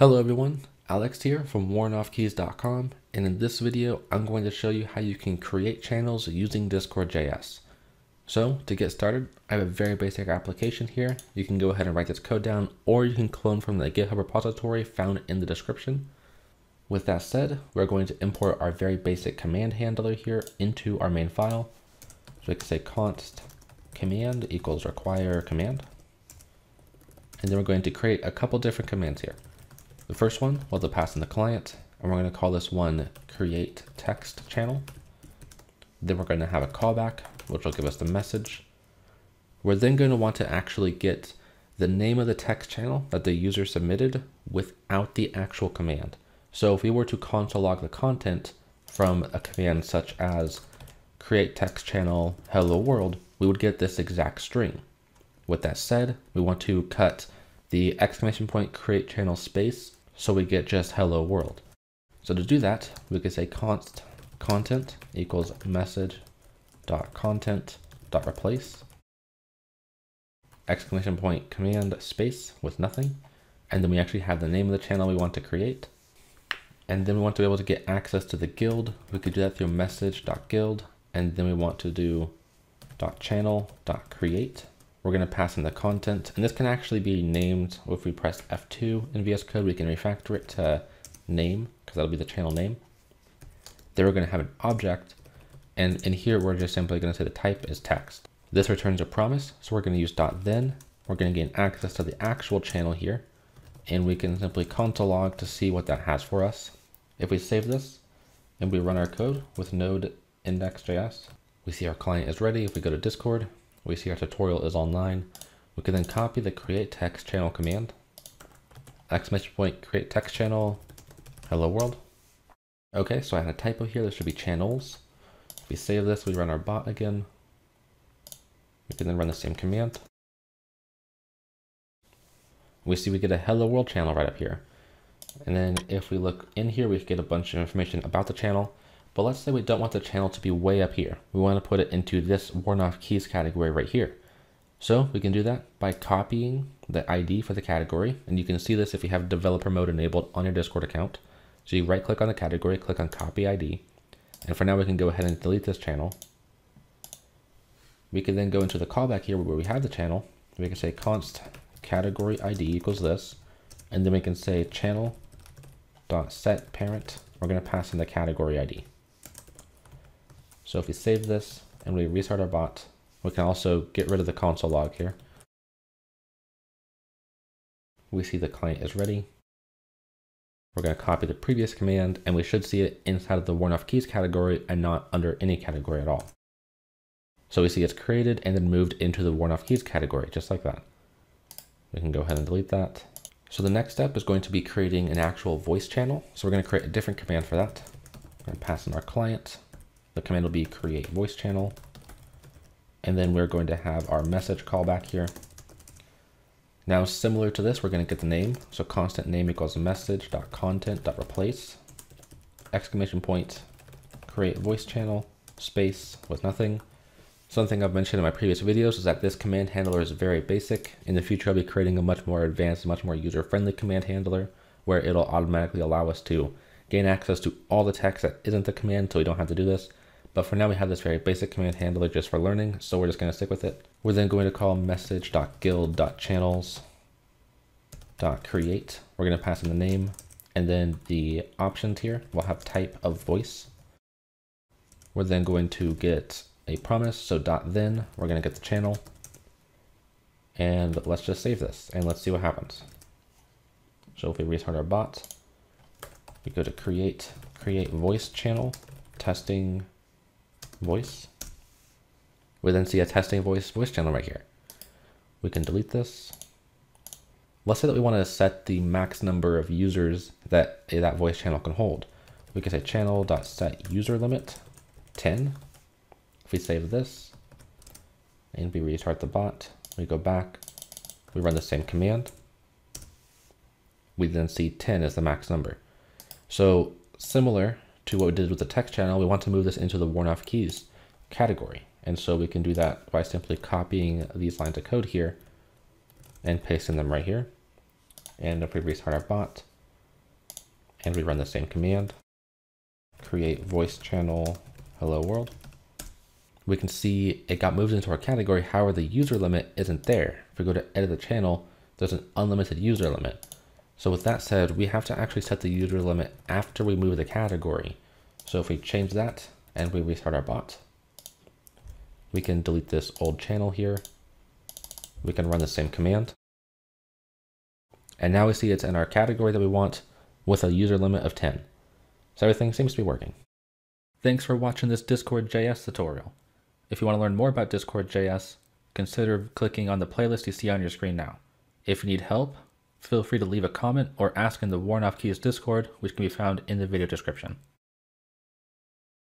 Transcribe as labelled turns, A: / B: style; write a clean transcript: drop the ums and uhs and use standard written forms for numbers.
A: Hello everyone, Alex here from WarrenOffKeys.com, and in this video I'm going to show you how you can create channels using Discord.js. So to get started, I have a very basic application here. You can go ahead and write this code down, or you can clone from the GitHub repository found in the description. With that said, we're going to import our very basic command handler here into our main file. So we can say const command equals require command. And then we're going to create a couple different commands here. The first one, we'll pass in the client, and we're going to call this one create text channel. Then we're going to have a callback, which will give us the message. We're then going to want to actually get the name of the text channel that the user submitted without the actual command. So if we were to console log the content from a command such as create text channel hello world, we would get this exact string. With that said, we want to cut the exclamation point create channel space so we get just hello world. So to do that, we can say const content equals message dot content dot replace exclamation point command space with nothing, and then we actually have the name of the channel we want to create. And then we want to be able to get access to the guild. We could do that through message.guild, and then we want to do .channel.create. We're going to pass in the content, and this can actually be named. If we press F2 in VS Code, we can refactor it to name, because that'll be the channel name. Then we're going to have an object, and in here we're just simply going to say the type is text. This returns a promise, so we're going to use .then. We're going to gain access to the actual channel here, and we can simply console log to see what that has for us. If we save this and we run our code with node index.js, we see our client is ready. If we go to Discord, we see our tutorial is online. We can then copy the create text channel command, exclamation point create text channel hello world. Okay, so I had a typo here. There should be channels. If we save this, we run our bot again. We can then run the same command. We see we get a hello world channel right up here. And then if we look in here, we get a bunch of information about the channel. But let's say we don't want the channel to be way up here. We want to put it into this WarrenOffKeys category right here. So we can do that by copying the ID for the category. And you can see this if you have developer mode enabled on your Discord account. So you right click on the category, click on copy ID. And for now, we can go ahead and delete this channel. We can then go into the callback here where we have the channel. We can say const category ID equals this. And then we can say channel.set parent. We're going to pass in the category ID. So if we save this and we restart our bot, we can also get rid of the console log here. We see the client is ready. We're going to copy the previous command, and we should see it inside of the WarrenOffKeys category and not under any category at all. So we see it's created and then moved into the WarrenOffKeys category, just like that. We can go ahead and delete that. So the next step is going to be creating an actual voice channel. So we're going to create a different command for that. We're going to pass in our client. The command will be create voice channel. And then we're going to have our message callback here. Now, similar to this, we're going to get the name. So constant name equals message.content.replace exclamation point create voice channel space with nothing. Something I've mentioned in my previous videos is that this command handler is very basic. In the future, I'll be creating a much more advanced, much more user-friendly command handler where it'll automatically allow us to gain access to all the text that isn't the command, so we don't have to do this. But for now, we have this very basic command handler just for learning, so we're just going to stick with it. We're then going to call message.guild.channels.create. We're going to pass in the name, and then the options here will have type of voice. We're then going to get a promise, so .then, we're going to get the channel. And let's just save this, and let's see what happens. So if we restart our bot, we go to create voice channel, testing voice. We then see a testing voice channel right here. We can delete this. Let's say that we want to set the max number of users that that voice channel can hold. We can say channel.set user limit 10. If we save this and we restart the bot, we go back, we run the same command. We then see 10 as the max number. So similar to what we did with the text channel, we want to move this into the WarrenOffKeys category. And so we can do that by simply copying these lines of code here and pasting them right here. And if we restart our bot, and we run the same command, create voice channel hello world. We can see it got moved into our category, however the user limit isn't there. If we go to edit the channel, there's an unlimited user limit. So with that said, we have to actually set the user limit after we move the category. So if we change that and we restart our bot, we can delete this old channel here. We can run the same command. And now we see it's in our category that we want with a user limit of 10. So everything seems to be working. Thanks for watching this Discord.js tutorial. If you want to learn more about Discord.js, consider clicking on the playlist you see on your screen now. If you need help, feel free to leave a comment or ask in the Worn Off Keys Discord, which can be found in the video description.